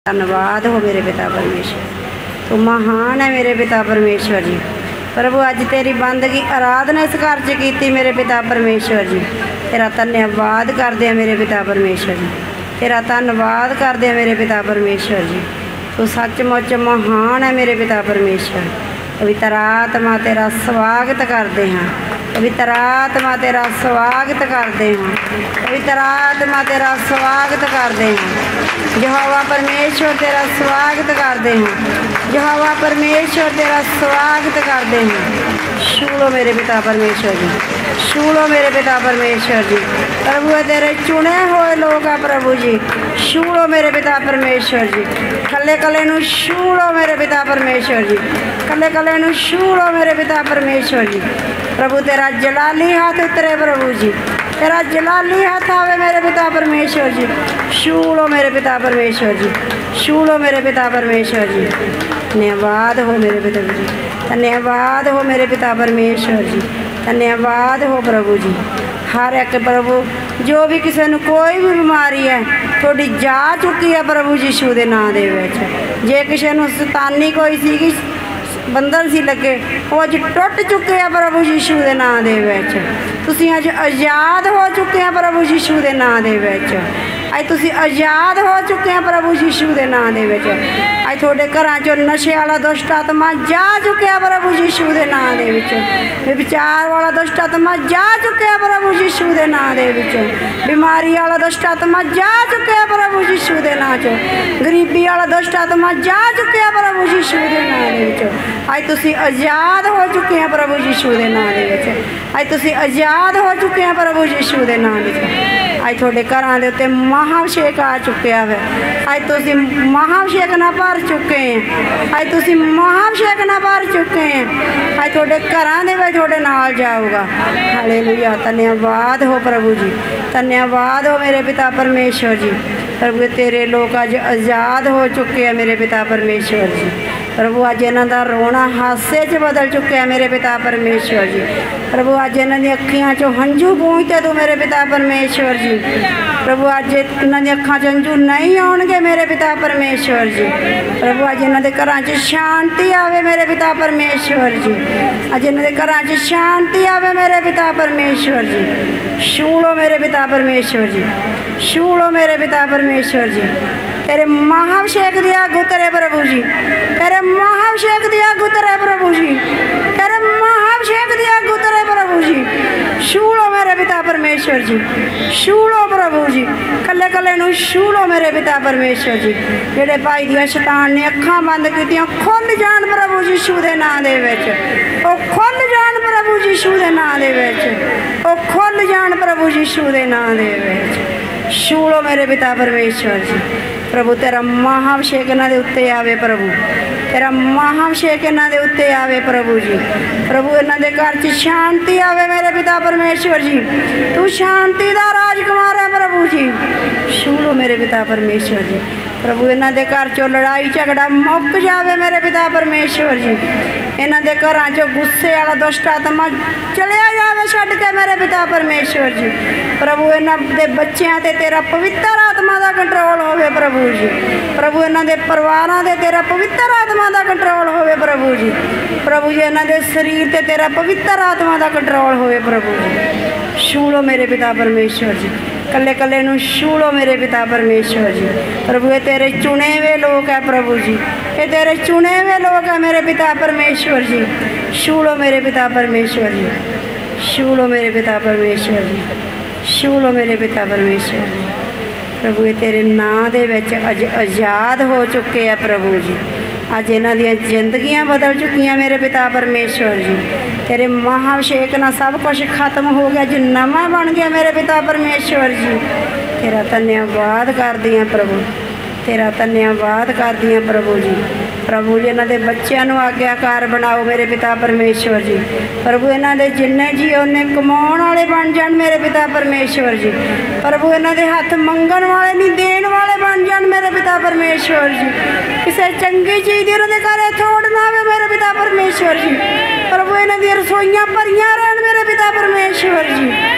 धन्यवाद हो मेरे पिता परमेश्वर, तू महान है मेरे पिता परमेश्वर जी। प्रभु अज तेरी बंदगी आराधना इस घर च की मेरे पिता परमेश्वर जी। तेरा धन्यवाद करते हैं मेरे पिता परमेश्वर जी, तेरा धन्यवाद करते हैं मेरे पिता परमेश्वर जी। तू सचमुच महान है मेरे पिता परमेश्वर। पवित्र आत्मा तेरा स्वागत करते हैं, पवित्र आत्मा तेरा स्वागत करते हैं, पवित्र आत्मा तेरा स्वागत करते हैं। यहोवा परमेश्वर तेरा स्वागत करते हैं, यहोवा परमेश्वर तेरा स्वागत करते हैं। शूलो मेरे पिता परमेश्वर जी, शूलो मेरे पिता परमेश्वर जी। प्रभु है तेरे चुने हुए लोग है प्रभु जी। शूलो मेरे पिता परमेश्वर जी, कले कले नू शूलो मेरे पिता परमेश्वर जी, कले कले नू शूलो मेरे पिता परमेश्वर जी। प्रभु तेरा जलाली हाथ उतरे प्रभु जी, तेरा जलाली हाथ आवे मेरे पिता परमेश्वर जी। शूलो मेरे पिता परमेश्वर जी, शूलो मेरे पिता परमेश्वर जी। धन्यवाद हो मेरे पिता जी, धन्यवाद हो मेरे पिता परमेश्वर जी, धन्यवाद हो प्रभु जी। हर एक प्रभु जो भी किसी को कोई भी बीमारी है थोड़ी जा चुकी है प्रभु यीशु के नाम दे विच। जे किसी को शैतानी कोई सी बंधन सी लगे वो अज टुट चुके हैं प्रभु यीशु के नाम दे विच। तुसीं अज आज़ाद हो चुके हैं प्रभु यीशु के नाम दे विच। अज तुसीं आज़ाद हो चुके हैं प्रभु यीशु के नाम दे विच। अज तुहाडे घरां चों नशे वाला दुष्ट आत्मा जा चुके प्रभु यीशु के नाम दे विच। विचार वाला दुष्ट आत्मा जा चुके प्रभु यीशु के नाम दे विच। बीमारी वाला दुष्ट आत्मा जा चुके प्रभु यीशु के नाम चो। गरीबी वाला दुष्ट आत्मा जा चुके प्रभु यीशु के नाम दे विच। अज तुसीं आज़ाद हो चुके हैं प्रभु यीशु के नाम दे विच। अज तुसीं आज़ाद हो चुके हैं प्रभु यीशु के नाम दे विच। अज तुहाडे घरां दे उत्ते महाअभिषेक आ चुकिया है। अज तुसीं महाअभिषेक नाल भर चुके हैं, अज तुसीं महाअभिषेक नाल भर चुके हैं। अज तुहाडे घरां दे विच तुहाडे नाल जाऊगा। हालेलुया, धन्यवाद हो प्रभु जी, धन्यवाद हो मेरे पिता परमेश्वर जी। प्रभु तेरे लोग अज आज़ाद हो चुके हैं मेरे पिता परमेश्वर जी। प्रभु अज इन्हां दा रोना हासे च बदल चुके हैं मेरे पिता परमेश्वर जी। प्रभु अज इन्हां दी अखियां चों हंझू पहुँचते तू मेरे पिता परमेश्वर जी। प्रभु अज इन्हां दी अखां च हंझू नहीं आउणगे मेरे पिता परमेश्वर जी। प्रभु अज इन्हां दे घरां च शांति आवे मेरे पिता परमेश्वर जी। अज इन्हां दे घरां च शांति आवे मेरे पिता परमेश्वर जी। शूलो मेरे पिता परमेश्वर जी, शूलो मेरे पिता परमेश्वर जी। तेरे महाअभिषेक दी अग उतरे प्रभु जी, तेरे महाअभिषेक दी अग उतरे प्रभु जी, तेरे महाअभिषेक दी अग उतरे प्रभु जी। शूलो मेरे पिता परमेश्वर जी, शूलो प्रभु जी, कले कले नू शूलो मेरे पिता परमेश्वर जी। जेड़े भाई दियां शैतान ने अखां बंद कीतियां खुल जाण प्रभु यीशु दे नाम दे विच, ओ खुल जाण प्रभु यीशु दे नाम दे विच, ओ खुल जाण प्रभु यीशु दे नाम दे विच। शूलो मेरे पिता परमेश्वर जी। प्रभु तेरा महाअभिषेक इन्हां दे उत्ते आवे प्रभु, तेरा महाअभिषेक इन्हां दे उत्ते आवे प्रभु जी। प्रभु इन्हां दे घर च शांति आवे मेरे पिता परमेश्वर जी। तू शांति दा राजकुमार है प्रभु जी। शूलो मेरे पिता परमेश्वर जी। प्रभु इन्हां दे घर चों लड़ाई झगड़ा मुक जावे मेरे पिता परमेश्वर जी। इन्हां दे घरां चों गुस्से वाला दुष्ट आत्मा चलिया जावे छड्ड के मेरे पिता परमेश्वर जी। प्रभु इन्हां दे बच्चियां ते तेरा पवित्र आत्मा दा कंट्रोल होवे प्रभु जी। प्रभु इन्हां दे परिवारां ते तेरा पवित्र आत्मा दा कंट्रोल होवे प्रभु जी। प्रभु जी इन्हां दे शरीर ते तेरा पवित्र आत्मा दा कंट्रोल होवे प्रभु जी। शूलो मेरे पिता परमेश्वर जी, कले कले नू शूलो मेरे पिता परमेश्वर जी। प्रभु ये तेरे चुने हुए लोग है प्रभु जी, ये तेरे चुने हुए लोग है मेरे पिता परमेश्वर जी। शूलो मेरे पिता परमेश्वर जी, शूलो मेरे पिता परमेश्वर जी, शूलो मेरे पिता परमेश्वर जी। प्रभु ये तेरे नाम दे विच अज आज़ाद हो चुके हैं प्रभु जी। अज इन्हां दियां जिंदगियां बदल चुकियां मेरे पिता परमेश्वर जी। तेरे महाअभिषेक नाल सब कुछ खत्म हो गया, अज नवां बन गया मेरे पिता परमेश्वर जी। तेरा धन्यवाद करदी हां प्रभु, तेरा धन्यवाद करदी हां प्रभु जी। प्रभु जी इन्हां दे बच्चिआं नूं आग्याकार बनाओ मेरे पिता परमेश्वर जी। प्रभु इन्हां दे जिन्ने जी उन्ने कमाउण वाले बन जाण मेरे पिता परमेश्वर जी। प्रभु इन्हां दे हत्थ मंगण वाले नहीं देण वाले बन जाण मेरे पिता परमेश्वर जी। किसी चंगी चीज़ दी उन्हां दे घरे थोड़ ना आवे मेरे पिता परमेश्वर जी। प्रभु इन्हां दी रसोईयां भरियां रहण मेरे पिता परमेश्वर जी।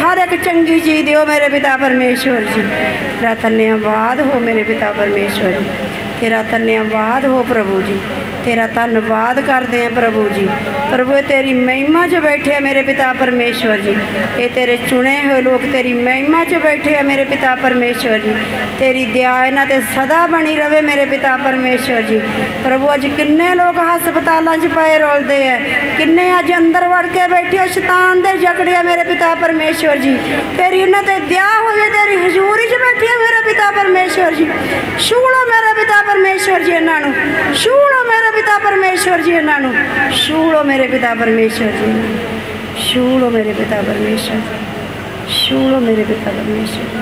हर एक चंगी चीज़ दियो मेरे पिता परमेश्वर जी। तेरा धन्यवाद हो मेरे पिता परमेश्वर जी, तेरा धन्यवाद हो प्रभु जी, तेरा धन्यवाद करते हैं प्रभु जी। प्रभु तेरी महिमा च बैठे हैं मेरे पिता परमेश्वर जी, ये तेरे चुने हुए लोग तेरी महिमा च बैठे हैं मेरे पिता परमेश्वर जी। तेरी दया इन्हां ते सदा बनी रहे मेरे पिता परमेश्वर जी। प्रभु अज किन्ने लोग हस्पतालों च पाए रोलते हैं, किन्ने अज अंदर वड़ के बैठे शैतान दे जकड़े मेरे पिता परमेश्वर जी। तेरी इन्हां ते दया होवे, तेरी हजूरी च बैठे मेरे पिता परमेश्वर जी। छूलो मेरे पिता परमेश्वर जी इन्हां नूं, छूलो मेरे पिता परमेश्वर जी इन्हां नूं, छूलो मेरे पिता परमेश्वर जी, छूलो मेरे पिता परमेश्वर, छूलो मेरे पिता परमेश्वर।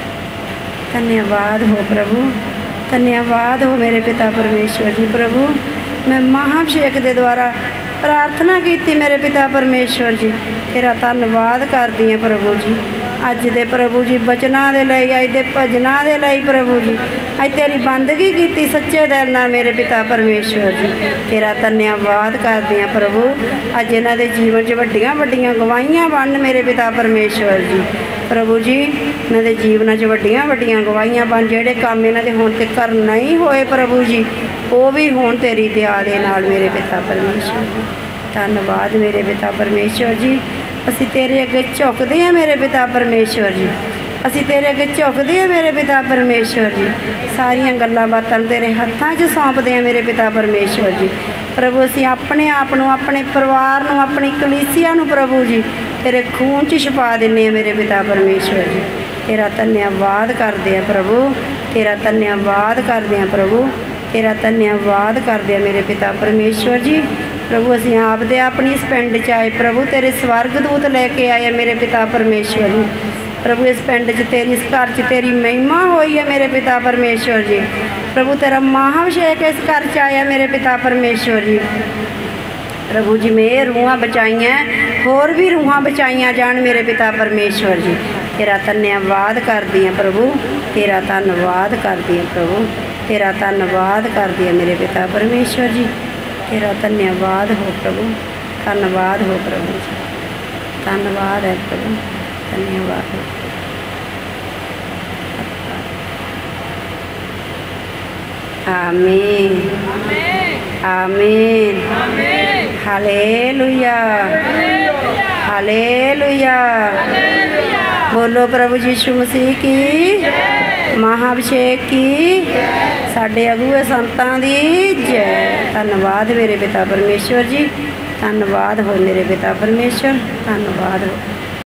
धन्यवाद हो प्रभु, धन्यवाद हो मेरे पिता परमेश्वर जी। प्रभु मैं महाभिषेक के द्वारा प्रार्थना की मेरे पिता परमेश्वर जी, तेरा धन्यवाद करती हैं प्रभु जी। अज दे प्रभु जी बचना दे लई, अज दे भजना दे लई प्रभु जी, अज तेरी बंदगी की सच्चे दिल नाल मेरे पिता परमेश्वर जी, तेरा धन्यवाद करते हैं प्रभु। अज इन्हां दे जीवन च वड्डियां वड्डियां गवाहियां बन मेरे पिता परमेश्वर जी। प्रभु जी इन्हां दे जीवन च वड्डियां वड्डियां गवाहियां बन, जिहड़े काम इन्हां दे हुण तक नहीं होए प्रभु जी, वो भी हुण तेरी दया दे नाल मेरे पिता परमेश्वर जी। धन्यवाद मेरे पिता परमेश्वर जी। असी तेरे अगे झुकते हैं मेरे पिता परमेश्वर जी, असी तेरे अगे झुकते हैं मेरे पिता परमेश्वर जी। सारियां गल्लां बातां तेरे हत्थां 'च सौंपते हैं मेरे पिता परमेश्वर जी। प्रभु असी अपने आप नूं, अपने परिवार नूं, अपनी कलीसिया नूं प्रभु जी तेरे खून 'च छुपा दिंदे हैं मेरे पिता परमेश्वर जी। तेरा धन्यवाद करते हैं प्रभु, तेरा धन्यवाद करते हैं प्रभु, तेरा धन्यवाद करते हैं मेरे पिता परमेश्वर जी। प्रभु असी आप दे अपनी इस पिंड च आए प्रभु, तेरे स्वर्गदूत लैके आए मेरे पिता परमेश्वर जी। प्रभु इस पिंड च तेरी, इस घर च तेरी महिमा हुई है मेरे पिता परमेश्वर जी। प्रभु तेरा महाभिषेक इस घर च आया मेरे पिता परमेश्वर जी। प्रभु जी मैं रूहां बचाइयां, होर भी रूहां बचाइयां जान मेरे पिता परमेश्वर जी। तेरा धन्यवाद करदी हैं प्रभु, तेरा धन्यवाद करदी हैं प्रभु, तेरा धन्यवाद करदी है मेरे पिता परमेश्वर जी। तेरा धन्यवाद हो प्रभु, धन्यवाद हो प्रभु जी, धन्यवाद है प्रभु, धन्यवाद हो। आमीन आमीन, हालेलुया हालेलुया। बोलो प्रभु यीशु मसीह की, महाभिषेक की, साडे अगुए संतां दी जय। धन्यवाद मेरे पिता परमेश्वर जी, धन्यवाद हो मेरे पिता परमेश्वर, धन्यवाद हो।